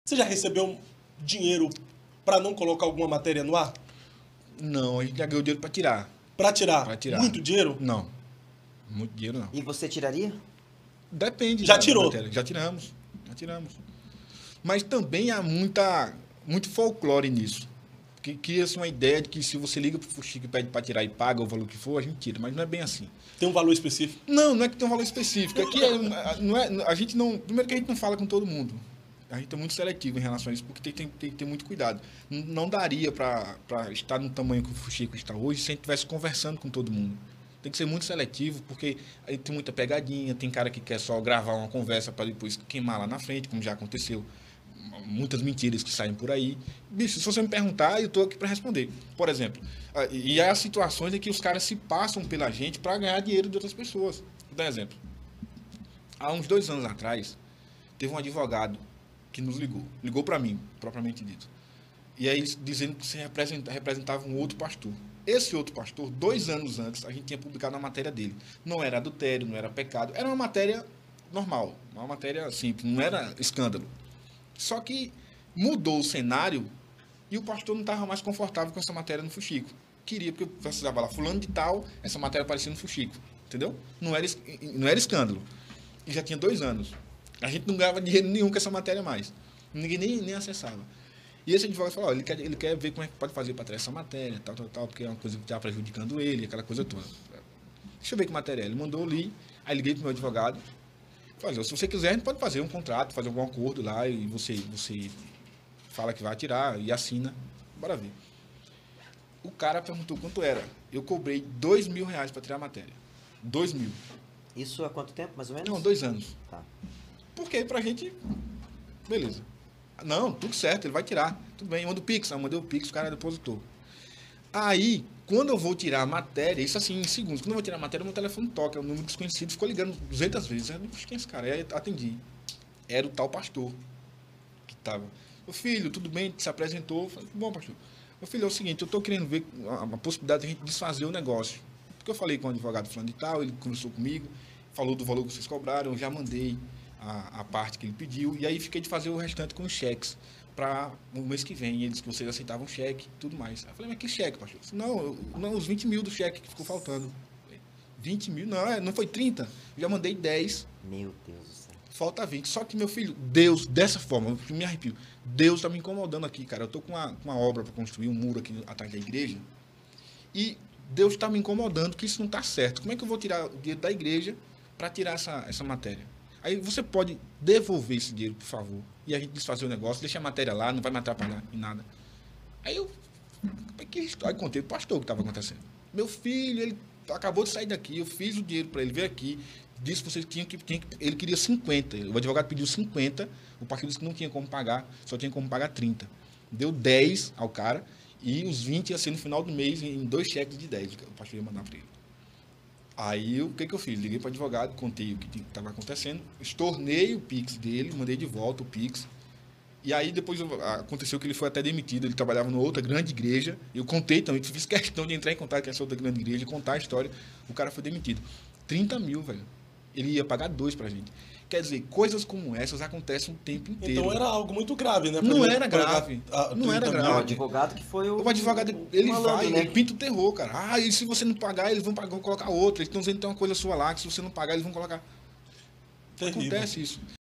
Você já recebeu dinheiro para não colocar alguma matéria no ar? Não, a gente já ganhou dinheiro para tirar. Para tirar? Pra tirar. Muito dinheiro? Não. Muito dinheiro não. E você tiraria? Depende. Já da tirou? matéria. Já tiramos. Já tiramos. Mas também há muito folclore nisso. Que cria-se uma ideia de que se você liga pro Fuxico e pede para tirar e paga o valor que for, a gente tira. Mas não é bem assim. Tem um valor específico? Não é que tem um valor específico. Aqui a gente não. Primeiro que a gente não fala com todo mundo. A gente é muito seletivo em relação a isso, porque tem que ter muito cuidado. Não daria para estar no tamanho que o Fuxico está hoje se a gente estivesse conversando com todo mundo. Tem que ser muito seletivo, porque aí tem muita pegadinha, tem cara que quer só gravar uma conversa para depois queimar lá na frente, como já aconteceu. Muitas mentiras que saem por aí. Bicho, se você me perguntar, eu estou aqui para responder. Por exemplo, e há situações em que os caras se passam pela gente para ganhar dinheiro de outras pessoas. Vou dar um exemplo. Há uns 2 anos atrás, teve um advogado que nos ligou. Ligou para mim, propriamente dito. E aí, dizendo que você representava um outro pastor. Esse outro pastor, 2 anos antes, a gente tinha publicado uma matéria dele. Não era adultério, não era pecado. Era uma matéria normal, uma matéria simples, não era escândalo. Só que mudou o cenário e o pastor não estava mais confortável com essa matéria no Fuxico. Queria, porque eu precisava lá, fulano de tal, essa matéria aparecia no Fuxico. Entendeu? Não era escândalo. E já tinha 2 anos. A gente não ganhava dinheiro nenhum com essa matéria mais. Ninguém nem acessava. E esse advogado falou, ele quer ver como é que pode fazer para tirar essa matéria, tal, porque é uma coisa que está prejudicando ele, aquela coisa toda. Deixa eu ver que matéria é. Ele mandou ali, aí liguei para o meu advogado. Falei, se você quiser, a gente pode fazer um contrato, fazer algum acordo lá, e você fala que vai tirar e assina. Bora ver. O cara perguntou quanto era. Eu cobrei R$2.000 para tirar a matéria. 2 mil. Isso há quanto tempo, mais ou menos? Não, 2 anos. Tá. Porque pra gente, beleza. Não, tudo certo, ele vai tirar. Tudo bem, manda o Pix. Eu mandei o Pix, o cara depositou. Aí, quando eu vou tirar a matéria, isso assim, em segundos, quando eu vou tirar a matéria, meu telefone toca, é um número desconhecido, ficou ligando 200 vezes. Eu disse, quem é esse cara? Aí atendi. Era o tal pastor que tava. Meu filho, tudo bem? Se apresentou. Falei, bom, pastor. Meu filho, é o seguinte, eu tô querendo ver a possibilidade de a gente desfazer o negócio. Porque eu falei com o advogado falando de tal, ele conversou comigo, falou do valor que vocês cobraram, eu já mandei a parte que ele pediu, e aí fiquei de fazer o restante com os cheques para o mês que vem. Ele disse que vocês aceitavam cheque e tudo mais. Aí eu falei, mas que cheque, pastor? Disse, não, os 20 mil do cheque que ficou faltando. 20 mil? Não foi 30. Eu já mandei 10. Meu Deus do céu. Falta 20. Só que, meu filho, Deus, dessa forma, eu me arrepio. Deus está me incomodando aqui, cara. Eu tô com uma obra para construir um muro aqui atrás da igreja. E Deus está me incomodando que isso não está certo. Como é que eu vou tirar o dinheiro da igreja para tirar essa matéria? Aí você pode devolver esse dinheiro, por favor, e a gente desfazer o negócio, deixa a matéria lá, não vai me atrapalhar em nada. Aí aí contei pro pastor o que estava acontecendo. Meu filho, ele acabou de sair daqui, eu fiz o dinheiro para ele vir aqui, disse que vocês ele queria 50, o advogado pediu 50, o pastor disse que não tinha como pagar, só tinha como pagar 30. Deu 10 ao cara, e os 20 ia ser no final do mês em 2 cheques de 10, o pastor ia mandar para ele. Aí, o que eu fiz? Liguei para o advogado, contei o que estava acontecendo, estornei o Pix dele, mandei de volta o Pix. E aí, depois aconteceu que ele foi até demitido, ele trabalhava numa outra grande igreja. Eu contei também, fiz questão de entrar em contato com essa outra grande igreja e contar a história. O cara foi demitido. 30 mil, velho. Ele ia pagar 2 pra gente. Quer dizer, coisas como essas acontecem o tempo inteiro. Então era algo muito grave, né? Não era grave. Não era grave. O advogado que foi o advogado, ele malandro, vai, né? ele pinta o terror, cara. E se você não pagar, eles vão colocar outra. Eles estão dizendo que tem uma coisa sua lá, que se você não pagar, eles vão colocar. Terrível. Acontece isso.